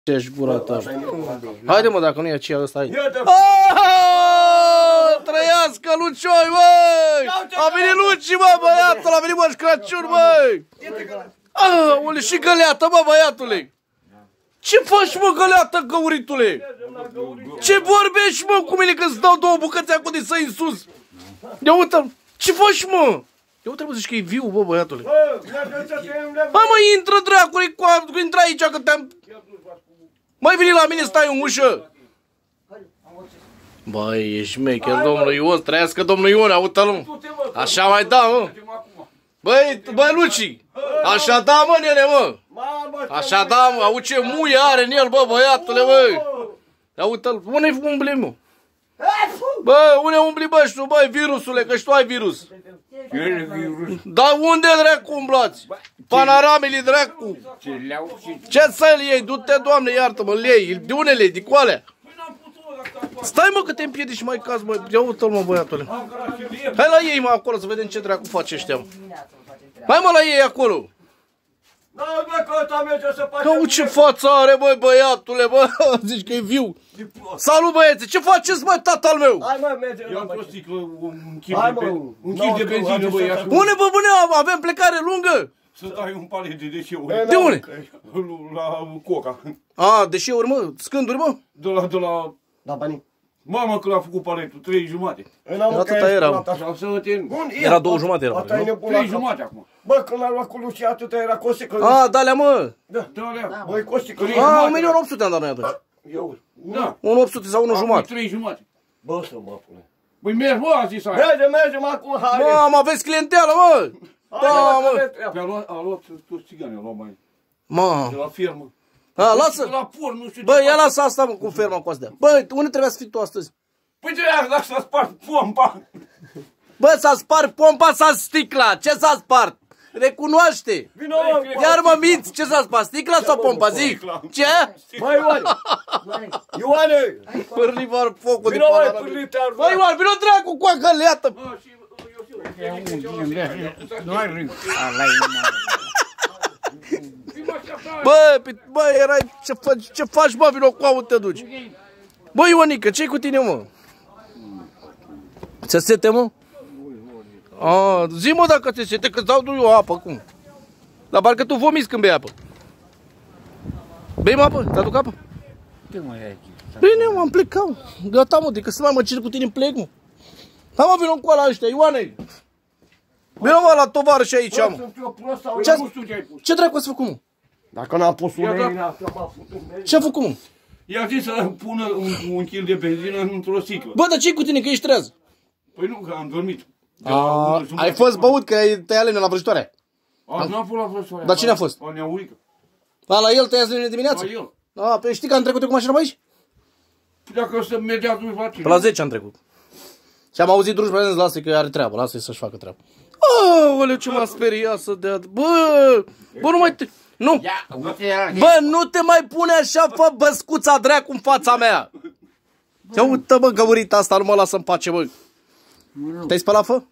Ce-și gura ta. Haide mă, dacă nu e aceea ăsta aici. Trăiască Lucioi, băi! A venit Luci, bă, băiatul, a venit Moș Crăciun, băi! Aole, și găleată, bă, băiatule! Ce faci, mă, găleată, găuritule? Ce vorbești, mă, cu mine că-ți dau două bucăți acum de să-i în sus? Ia uite-l, ce faci, mă? Ia uite-l, mă, zici că e viu, bă, băiatule. Hai, mă, intră, dracule, intră aici, că te-am... Mai veni la mine, stai în ușă. Băi, e șmecher, domnul Ion, trăiască domnul Ion, aută-l. Așa mai da, mă. Băi, Luci, așa da, mă, nene, mă. Așa da, mă, auzi ce muie are în el, bă, băiatule, băi. Aută-l, unde umbli, mă? Bă, unde umbli, bă, și tu, băi, virusule, că și tu ai virus. Dar unde, dracu, umblați? Panoramele, dracu. Ce să-l iei? Du-te, Doamne, iartă-mă, îl iei. De unde le iei? De coalea? Stai, mă, că te împiedici și mai cazi, mă. Ia uite-l, mă, băiatule. Hai la ei, mă, acolo, să vedem ce dracu face ăștia, mă. Hai, mă, la ei, acolo. Că ce față are, băi, băiatule, bă. Zici că e viu. Salut, băiețe, ce faceți, mă, tata-l meu? Hai, mă, merge. Eu am o sticlă, un kil de benzină, băi, așa. Unde, bă, bune, avem plecare lungă? Să dai un palet de deșeuri. De unde? La Coca. A, deșeuri, mă, scânduri, mă. De la... Da, banii. Mama când a făcut paletul, 3,5. Atâta era. Așa, să te... Era 2,5 era. 3,5 acum. Bă, când l-a luat cu Lucia, atâta era cu o sticlă. A, da-lea, mă. Da. Băi, cu o sticlă. A, 1.800.000 am dat noi atunci. Eu. Da. 1.800 sau 1,5. 3,5. Bă, să mă pune. Băi, mergi, bă, a zis aia. Mergem acum, hai. Mamă, aveți clienteală, mă. Da, mă. A luat toți țigani, a luat mai. Mă. De la fermă. A, lasă. De la porn, nu știu. Bă, ia lasă asta, mă, cu ferma cu astea. Bă, unde trebuia să fii tu astăzi? Păi de aia s-a spart pompa. Bă, s-a spart pompa sau sticla? Ce s-a spart? Recunoaște! Vino, mă. Iar mă minți, ce s-a spart? Sticla sau pompa? Zic! Ce? Băi, Ioane! Ioane! Pârli var focul de Vino, mă, panoramă. pârli te-ar... Băi, Ioane, vino dracu cu agăleată! Nu ai râs. Bă, erai... Ce faci, bă, vino cu aut te duci? Bă, Ionică, ce-i cu tine, mă? Ți-a sete, mă? A, zi, mă, dacă ți-e sete, că-ți dau eu apă, cum? Dar parcă tu vomiți când bei apă. Bei, mă, apă? Ți-aduc apă? Ce mai ai aici? Bine, mă, am plecat. Gata, mă, de că să mai mă cer cu tine în plec, mă. Hai, mă, vină cu ăla ăștia, Ioane. Vină, mă, la tovarăși aici, mă. Ce dracu ați făcut, mă? Dacă n-am pus Ce-a făcut, mă? I-a zis să pună un kil de benzină într-o sticlă. Bă, dar ce-i cu tine, că ești treaz? Păi nu, că am dormit. Ai fost băut, că ai tăiat lemne la vrăjitoare. N-am fost la vrăjitoare. Dar cine a fost? La Neaurică. La el tăiați lemne dimineața? La el. A, pe știi că am trecut eu cu mașina pe aici? Dacă o să mergea atunci la cine? Pe la 10 am trecut. Și am auzit druși pe lasă că are treabă, lasă-i să-și facă treabă. Aoleu, ce m-a speriat să dea... Bă, nu mai te... Nu! Bă, nu te mai pune așa, fă băscuța dracu în fața mea! Ia uite, bă, găurita asta, nu mă lasă în pace, bă! Te-ai spălat, fă?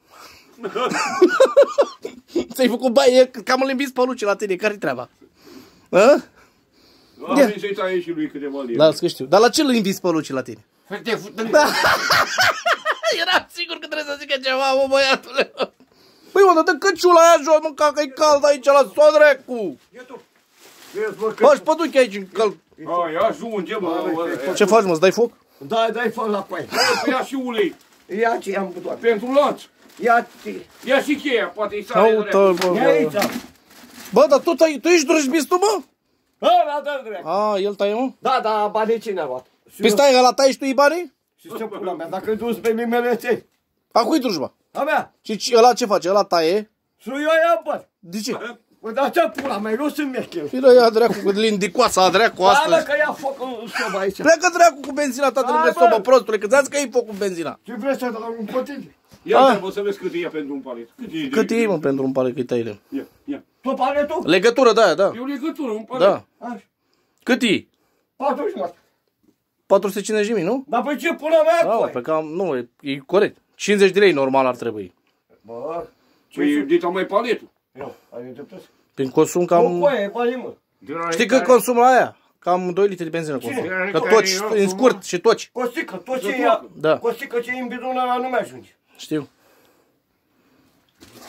Ți-ai făcut baie, cam îl învins pe Luci la tine, care-i treaba? Hă? Am venit să-i taie și lui câteva lei. Da, că știu. Dar la ce îl învins pe Luci la tine? Era sigur că trebuie să zică ceva, mă, băiatule. Păi, mă, dă căciula aia jos, mă, că e cald aici la sodrecu. Faci păduchi aici în căl. Ai, ajunge, mă. Ce faci, mă, îți dai foc? Dai foc la coaie. Ia și ulei. Ia ce am bătut. Pentru lanț. Ia și cheia, poate-i sare de dreapta. Ia aici. Bă, dar tu ești drăjbistul, mă? Da, drept. A, el taie, mă? Da, banii cine a luat? Păi stai, ăla taie și tu iei banii? Și ce pula mea, dacă îi duci pe mimele ței. A cui drujba? A mea. Și ăla ce face? Ăla taie? Și eu ia bani. De ce? Bă, dar ce pula mea, nu sunt mechel. Fii ia dracu cu lindicoasa, dracu astăzi. Hai, că ia foc în sobă aici. Pleacă dracu cu benzina ta de lângă sobă, prostule, că ți-ați că iei foc cu benzina. Ce vrei să dau un potin? Ia, o să vezi cât e ea pentru un palet. Cât iei, mă, pentru un palet că-i tăile? Ia. Tu paletul? Legătură, da, da. E o legătură, un palet. Da. Cât iei? 40 450.000, nu? Dar pe ce pula mea, Da, coi? pe cam, nu, e corect. 50 de lei normal ar trebui. Bă, Păi, de mai paletul. eu, ai dreptate. Prin consum O cam... coaie, banii, mă. Știi cât consumă aia? Cam 2 litri de benzină consum. Cine? Că toci, în scurt, și toci. Costică, tot ce e, Da. costică ce e în bidonul ăla nu mi ajunge. Știu.